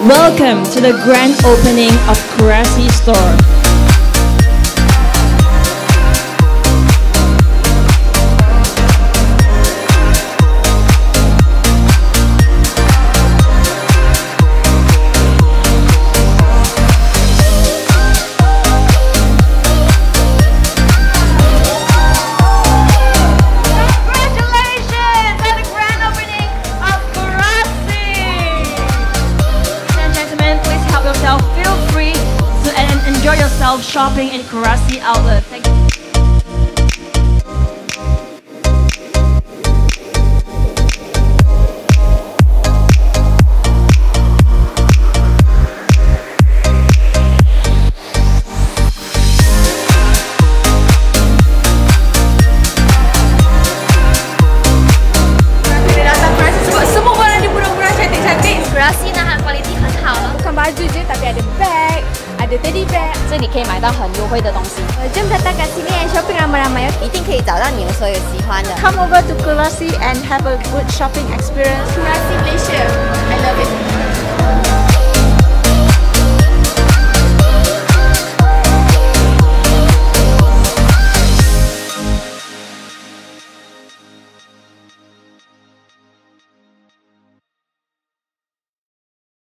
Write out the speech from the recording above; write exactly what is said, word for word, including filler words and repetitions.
Welcome to the grand opening of Kurasi Store. Feel free to enjoy yourself shopping in Kurasi Outlet. Thank you. Kurasi 呢，它 quality 很好了。 bukan baju je tapi ada bag, ada teddy bag， 这里可以买到很优惠的东西。 Jom datang kat sini and shopping ramai-ramai. 一定可以找到你们所有喜欢的。 Come over to Kurasi and have a good shopping experience. Kurasi Malaysia, I love it.